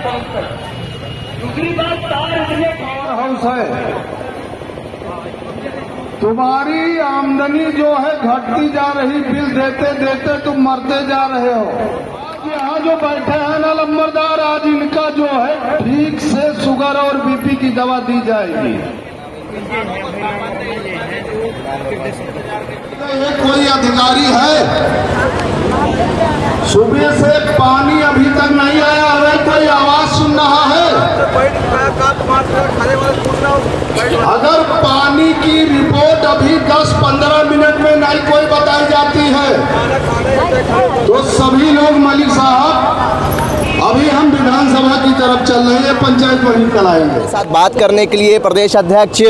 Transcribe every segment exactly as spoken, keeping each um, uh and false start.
दूसरी बात, तार इतने पावर हाउस है, तुम्हारी आमदनी जो है घटती जा रही, बिल देते देते तुम मरते जा रहे हो। आज यहाँ जो बैठे हैं ना लंबरदार, आज इनका जो है ठीक से शुगर और बीपी की दवा दी जाएगी। ये कोई अधिकारी है, सुबह से पानी अभी तक नहीं आया है, कोई आवाज सुन रहा है? अगर पानी की रिपोर्ट अभी दस पंद्रह मिनट में नहीं कोई बताई जाती है तो सभी लोग, मलिक साहब अभी हम विधानसभा की तरफ चल रहे हैं, पंचायत वहीं कराएंगे। साथ बात करने के लिए प्रदेश अध्यक्ष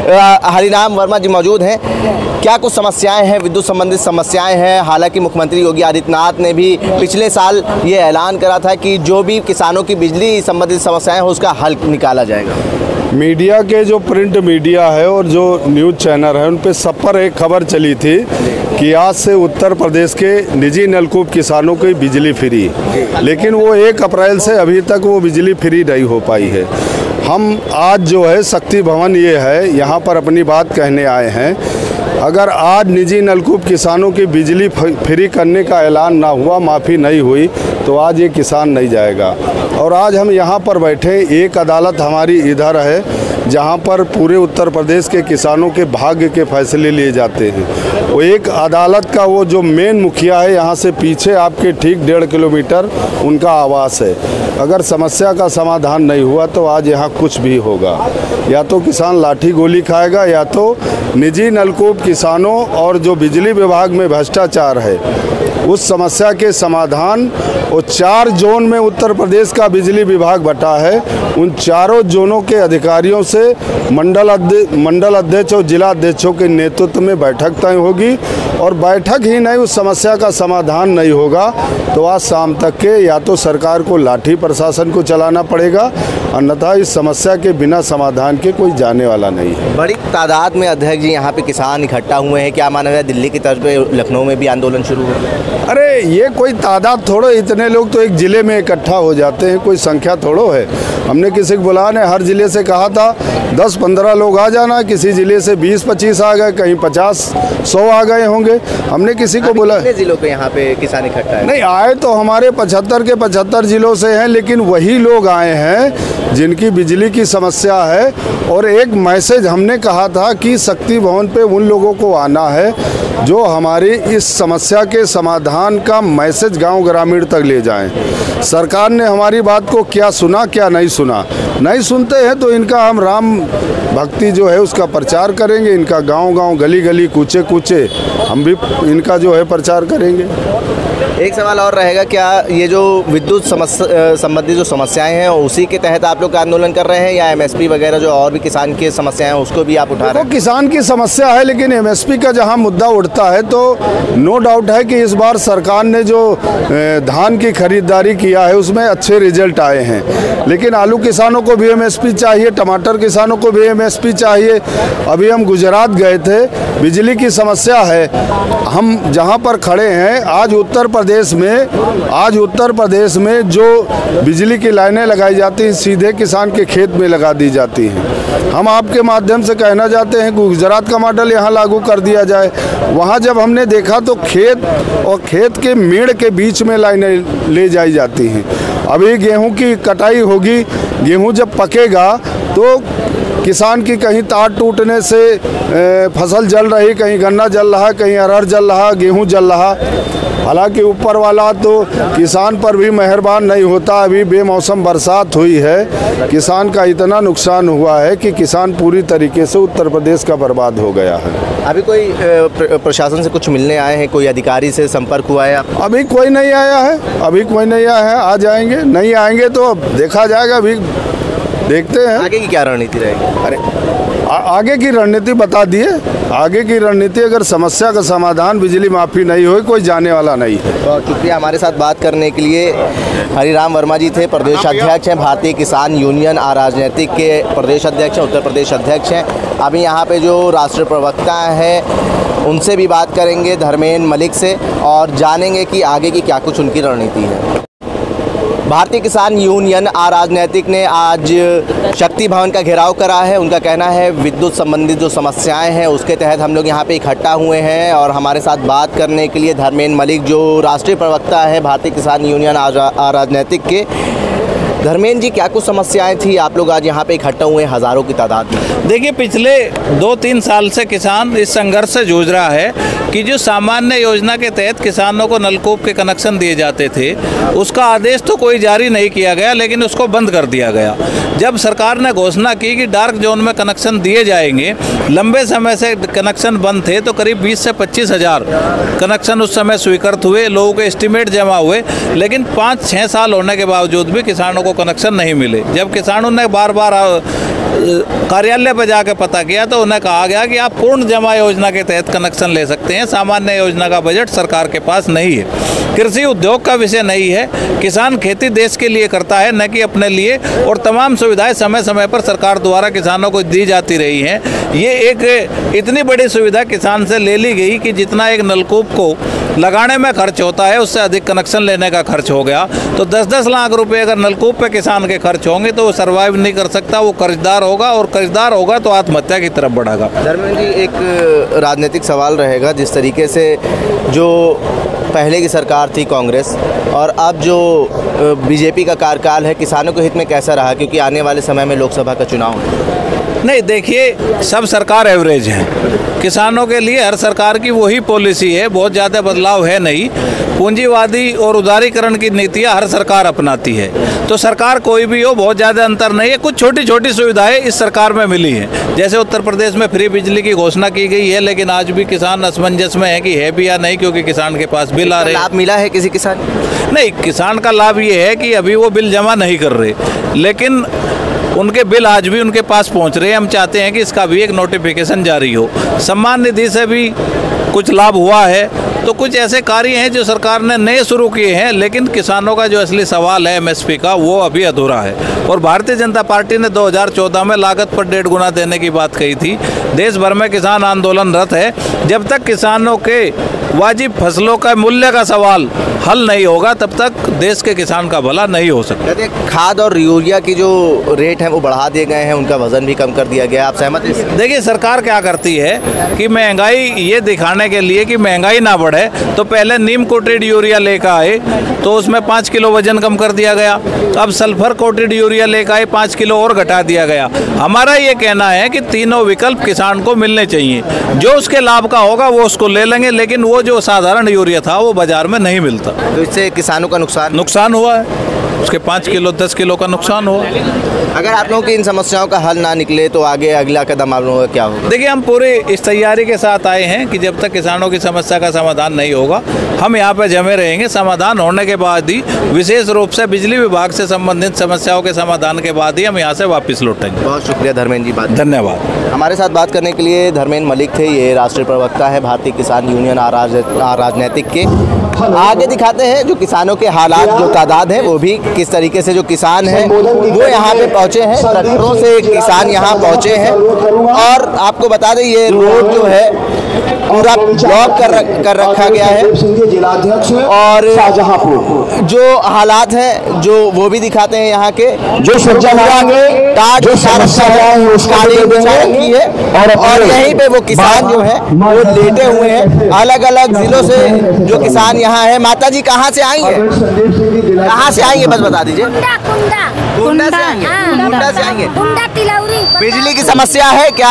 हरिराम वर्मा जी मौजूद हैं। क्या कुछ समस्याएं हैं, विद्युत संबंधित समस्याएं हैं? हालांकि मुख्यमंत्री योगी आदित्यनाथ ने भी पिछले साल ये ऐलान करा था कि जो भी किसानों की बिजली संबंधित समस्याएं हैं उसका हल निकाला जाएगा। मीडिया के जो प्रिंट मीडिया है और जो न्यूज़ चैनल है उन पे सब पर एक खबर चली थी कि आज से उत्तर प्रदेश के निजी नलकूप किसानों की बिजली फ्री, लेकिन वो एक अप्रैल से अभी तक वो बिजली फ्री नहीं हो पाई है। हम आज जो है शक्ति भवन ये है, यहाँ पर अपनी बात कहने आए हैं। अगर आज निजी नलकूप किसानों की बिजली फ्री करने का ऐलान ना हुआ, माफ़ी नहीं हुई, तो आज ये किसान नहीं जाएगा। और आज हम यहाँ पर बैठे, एक अदालत हमारी इधर है जहाँ पर पूरे उत्तर प्रदेश के किसानों के भाग्य के फैसले लिए जाते हैं। वो एक अदालत का वो जो मेन मुखिया है, यहाँ से पीछे आपके ठीक डेढ़ किलोमीटर उनका आवास है। अगर समस्या का समाधान नहीं हुआ तो आज यहाँ कुछ भी होगा, या तो किसान लाठी गोली खाएगा, या तो निजी नलकूप किसानों और जो बिजली विभाग में भ्रष्टाचार है उस समस्या के समाधान। और चार जोन में उत्तर प्रदेश का बिजली विभाग बटा है, उन चारों जोनों के अधिकारियों से मंडल अध्यक्ष मंडल अध्यक्ष और जिला अध्यक्षों के नेतृत्व में बैठक तय होगी। और बैठक ही नहीं, उस समस्या का समाधान नहीं होगा तो आज शाम तक के या तो सरकार को लाठी प्रशासन को चलाना पड़ेगा, अन्यथा इस समस्या के बिना समाधान के कोई जाने वाला नहीं है। बड़ी तादाद में अध्यक्ष जी यहाँ पे किसान इकट्ठा हुए हैं, क्या माना जाए दिल्ली की तर्ज पे लखनऊ में भी आंदोलन शुरू हो गया? अरे ये कोई तादाद थोड़ो, इतने लोग तो एक ज़िले में इकट्ठा हो जाते हैं, कोई संख्या थोड़ो है। हमने किसी को बुलाया ने हर ज़िले से कहा था दस पंद्रह लोग आ जाना, किसी ज़िले से बीस पच्चीस आ गए, कहीं पचास सौ आ गए होंगे। हमने किसी को बोला। कितने जिलों के यहाँ पे किसान इकट्ठा है? नहीं आए तो हमारे पचहत्तर के पचहत्तर जिलों से हैं, लेकिन वही लोग आए हैं जिनकी बिजली की समस्या है। और एक मैसेज हमने कहा था कि शक्ति भवन पे उन लोगों को आना है जो हमारी इस समस्या के समाधान का मैसेज गांव ग्रामीण तक ले जाएं। सरकार ने हमारी बात को क्या सुना क्या नहीं सुना, नहीं सुनते हैं तो इनका हम राम भक्ति जो है उसका प्रचार करेंगे। इनका गांव गांव गली गली कूचे कूचे हम भी इनका जो है प्रचार करेंगे। एक सवाल और रहेगा, क्या ये जो विद्युत समस्या संबंधी जो समस्याएं हैं उसी के तहत आप लोग आंदोलन कर रहे हैं, या एमएसपी वगैरह जो और भी किसान की समस्याएं हैं उसको भी आप उठा रहे हैं? किसान की समस्या है, लेकिन एमएसपी का जहां मुद्दा उठता है तो नो डाउट है कि इस बार सरकार ने जो धान की खरीदारी किया है उसमें अच्छे रिजल्ट आए हैं। लेकिन आलू किसानों को भी एमएसपी चाहिए, टमाटर किसानों को भी एमएसपी चाहिए। अभी हम गुजरात गए थे, बिजली की समस्या है। हम जहां पर खड़े हैं आज उत्तर प्रदेश में आज उत्तर प्रदेश में जो बिजली की लाइनें लगाई जाती हैं सीधे किसान के खेत में लगा दी जाती हैं। हम आपके माध्यम से कहना चाहते हैं कि गुजरात का मॉडल यहाँ लागू कर दिया जाए। वहाँ जब हमने देखा तो खेत और खेत के मेड़ के बीच में लाइनें ले जाई जाती हैं। अभी गेहूं की कटाई होगी, गेहूं जब पकेगा तो किसान की कहीं तार टूटने से फसल जल रही, कहीं गन्ना जल रहा, कहीं अरहर जल रहा, गेहूं जल रहा। हालांकि ऊपर वाला तो किसान पर भी मेहरबान नहीं होता। अभी बेमौसम बरसात हुई है, किसान का इतना नुकसान हुआ है कि किसान पूरी तरीके से उत्तर प्रदेश का बर्बाद हो गया है। अभी कोई प्रशासन से कुछ मिलने आए हैं, कोई अधिकारी से संपर्क हुआ है? अभी कोई नहीं आया है, अभी कोई नहीं आया है। आ जाएंगे, नहीं आएंगे तो देखा जाएगा, अभी देखते हैं आगे की क्या रणनीति रहेगी। अरे आ, आगे की रणनीति बता दिए। आगे की रणनीति अगर समस्या का समाधान बिजली माफ़ी नहीं हो, कोई जाने वाला नहीं है। तो शुक्रिया हमारे साथ बात करने के लिए। हरिराम वर्मा जी थे, प्रदेश अध्यक्ष हैं भारतीय किसान यूनियन अराजनीतिक के प्रदेश अध्यक्ष हैं, उत्तर प्रदेश अध्यक्ष हैं। अभी यहाँ पे जो राष्ट्रीय प्रवक्ता हैं उनसे भी बात करेंगे, धर्मेंद्र मलिक से, और जानेंगे कि आगे की क्या कुछ उनकी रणनीति है। भारतीय किसान यूनियन अराजनैतिक ने आज शक्ति भवन का घेराव करा है। उनका कहना है विद्युत संबंधित जो समस्याएं हैं उसके तहत हम लोग यहाँ पे इकट्ठा हुए हैं और हमारे साथ बात करने के लिए धर्मेंद्र मलिक जो राष्ट्रीय प्रवक्ता है भारतीय किसान यूनियन अराजनैतिक के। धर्मेंद्र जी, क्या कुछ समस्याएं थी? आप लोग आज यहाँ पे इकट्ठा हुए हैं हज़ारों की तादाद में। देखिए, पिछले दो तीन साल से किसान इस संघर्ष से जूझ रहा है कि जो सामान्य योजना के तहत किसानों को नलकूप के कनेक्शन दिए जाते थे उसका आदेश तो कोई जारी नहीं किया गया, लेकिन उसको बंद कर दिया गया। जब सरकार ने घोषणा की कि डार्क जोन में कनेक्शन दिए जाएंगे, लंबे समय से कनेक्शन बंद थे तो करीब बीस से पच्चीस हज़ार कनेक्शन उस समय स्वीकृत हुए, लोगों के एस्टीमेट जमा हुए, लेकिन पाँच छः साल होने के बावजूद भी किसानों को कनेक्शन नहीं मिले। जब किसानों ने बार बार कार्यालय पर जाकर पता किया तो उन्हें कहा गया कि आप पूर्ण जमा योजना के तहत कनेक्शन ले सकते हैं, सामान्य योजना का बजट सरकार के पास नहीं है। कृषि उद्योग का विषय नहीं है, किसान खेती देश के लिए करता है न कि अपने लिए, और तमाम सुविधाएं समय समय पर सरकार द्वारा किसानों को दी जाती रही हैं। ये एक इतनी बड़ी सुविधा किसान से ले ली गई कि जितना एक नलकूप को लगाने में खर्च होता है उससे अधिक कनेक्शन लेने का खर्च हो गया। तो दस दस लाख रुपए अगर नलकूप पे किसान के खर्च होंगे तो वो सर्वाइव नहीं कर सकता, वो कर्जदार होगा, और कर्जदार होगा तो आत्महत्या की तरफ बढ़ेगा। धर्मेंद्र जी, एक राजनीतिक सवाल रहेगा, जिस तरीके से जो पहले की सरकार थी कांग्रेस और अब जो बीजेपी का कार्यकाल है, किसानों के हित में कैसा रहा? क्योंकि आने वाले समय में लोकसभा का चुनाव है। नहीं, देखिए, सब सरकार एवरेज है। किसानों के लिए हर सरकार की वही पॉलिसी है, बहुत ज़्यादा बदलाव है नहीं। पूंजीवादी और उदारीकरण की नीतियां हर सरकार अपनाती है, तो सरकार कोई भी हो बहुत ज़्यादा अंतर नहीं है। कुछ छोटी छोटी सुविधाएं इस सरकार में मिली हैं, जैसे उत्तर प्रदेश में फ्री बिजली की घोषणा की गई है, लेकिन आज भी किसान असमंजस में है कि है भी या नहीं, क्योंकि किसान के पास बिल आ रहे हैं। लाभ मिला है किसी किसान? नहीं, किसान का लाभ ये है कि अभी वो बिल जमा नहीं कर रहे, लेकिन उनके बिल आज भी उनके पास पहुंच रहे हैं। हम चाहते हैं कि इसका भी एक नोटिफिकेशन जारी हो। सम्मान निधि से भी कुछ लाभ हुआ है। तो कुछ ऐसे कार्य हैं जो सरकार ने नए शुरू किए हैं, लेकिन किसानों का जो असली सवाल है एमएसपी का, वो अभी अधूरा है। और भारतीय जनता पार्टी ने दो हज़ार चौदह में लागत पर डेढ़ गुना देने की बात कही थी। देश भर में किसान आंदोलनरत है। जब तक किसानों के वाजिब फसलों का मूल्य का सवाल हल नहीं होगा तब तक देश के किसान का भला नहीं हो सकता। खाद और यूरिया की जो रेट है वो बढ़ा दिए गए हैं, उनका वजन भी कम कर दिया गया, आप सहमत हैं? देखिए, सरकार क्या करती है कि महंगाई ये दिखाने के लिए कि महंगाई ना बढ़े तो पहले नीम कोटेड यूरिया लेकर आए तो उसमें पाँच किलो वजन कम कर दिया गया। अब सल्फर कोटेड यूरिया लेकर आए, पाँच किलो और घटा दिया गया। हमारा ये कहना है कि तीनों विकल्प किसान को मिलने चाहिए, जो उसके लाभ का होगा वो उसको ले लेंगे, लेकिन वो जो साधारण यूरिया था वो बाजार में नहीं मिलता। तो इससे किसानों का नुकसान नुकसान हुआ है, उसके पाँच किलो दस किलो का नुकसान हुआ। अगर आप लोगों की इन समस्याओं का हल ना निकले तो आगे अगला कदम आप लोगों का क्या होगा? देखिए, हम पूरे इस तैयारी के साथ आए हैं कि जब तक किसानों की समस्या का समाधान नहीं होगा हम यहाँ पे जमे रहेंगे। समाधान होने के बाद ही, विशेष रूप से बिजली विभाग से संबंधित समस्याओं के समाधान के बाद ही हम यहाँ से वापस लौटेंगे। बहुत शुक्रिया धर्मेंद्र जी, बात धन्यवाद। हमारे साथ बात करने के लिए धर्मेंद्र मलिक थे, ये राष्ट्रीय प्रवक्ता है भारतीय किसान यूनियन राजनीतिक के। आगे दिखाते हैं जो किसानों के हालात, जो तादाद है वो भी किस तरीके से जो किसान हैं वो यहाँ पे पहुँचे हैं। ट्रैक्टरों से किसान यहाँ पहुँचे हैं और आपको बता दें ये रोड जो है पूरा ब्लॉक कर रख, कर रखा गया है और जो हालात हैं जो वो भी दिखाते हैं यहाँ के, जो की है और यहीं पे वो किसान जो है वो लेटे हुए हैं। अलग अलग जिलों से जो किसान यहाँ है। माता जी कहाँ से आई है? कहाँ से आएंगे बस बता दीजिए। कुंडा से आएंगे, कुंडा से आएंगे। बिजली की समस्या है क्या?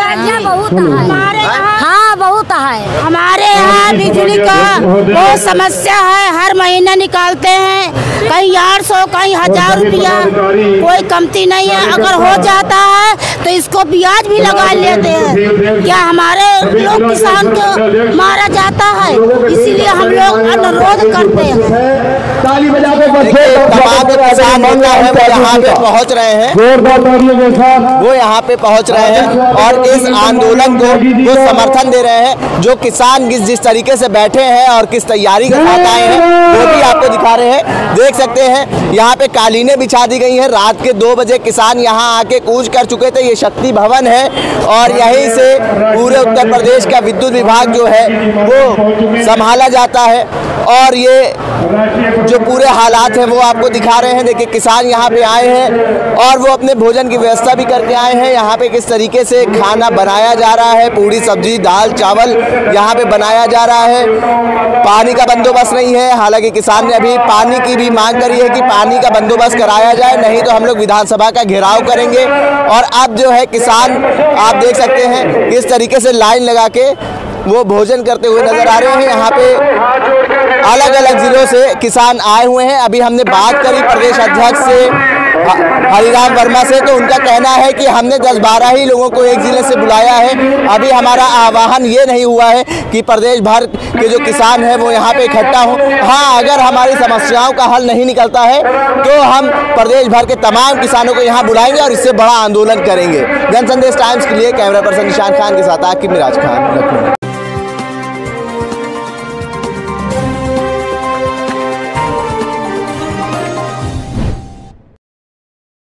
हाँ, बहुत है। हमारे यहाँ बिजली का बहुत समस्या है। हर महीना निकालते हैं, कहीं आठ सौ कहीं हजार रुपया, कोई कमती नहीं है। अगर हो जाता है तो इसको ब्याज भी लगा लेते हैं। क्या हमारे लोग किसान को मारा जाता है? इसीलिए हम लोग अनुरोध करते हैं। तमाम किसान होता है वो यहाँ पे पहुँच रहे हैं, वो यहाँ पे पहुँच रहे हैं और इस आंदोलन को वो समर्थन दे रहे हैं। जो किसान जिस जिस तरीके से बैठे हैं और किस तैयारी के साथ आए हैं वो भी आपको दिखा रहे हैं। देख सकते हैं यहाँ पे कालीनें बिछा दी गई हैं। रात के दो बजे किसान यहाँ आके कूच कर चुके थे। ये शक्ति भवन है और यहीं से पूरे उत्तर प्रदेश का विद्युत विभाग जो है वो संभाला जाता है। और ये जो पूरे हालात हैं वो आपको दिखा रहे हैं। देखिए किसान यहाँ पे आए हैं और वो अपने भोजन की व्यवस्था भी करके आए हैं। यहाँ पे किस तरीके से खाना बनाया जा रहा है, पूरी सब्जी दाल चावल यहाँ पे बनाया जा रहा है। पानी का बंदोबस्त नहीं है, हालांकि किसान ने अभी पानी की भी मांग करी है कि पानी का बंदोबस्त कराया जाए, नहीं तो हम लोग विधानसभा का घेराव करेंगे। और अब जो है किसान आप देख सकते हैं किस तरीके से लाइन लगा के वो भोजन करते हुए नजर आ रहे हैं। यहाँ पे अलग अलग जिलों से किसान आए हुए हैं। अभी हमने बात करी प्रदेश अध्यक्ष से हरिराम वर्मा से, तो उनका कहना है कि हमने दस बारह ही लोगों को एक जिले से बुलाया है। अभी हमारा आह्वान ये नहीं हुआ है कि प्रदेश भर के जो किसान हैं वो यहाँ पे इकट्ठा हों। हाँ, अगर हमारी समस्याओं का हल नहीं निकलता है तो हम प्रदेश भर के तमाम किसानों को यहाँ बुलाएंगे और इससे बड़ा आंदोलन करेंगे। जनसंदेश टाइम्स के लिए कैमरा पर्सन निशान खान के साथ आकिब मिराज खान, लखनऊ।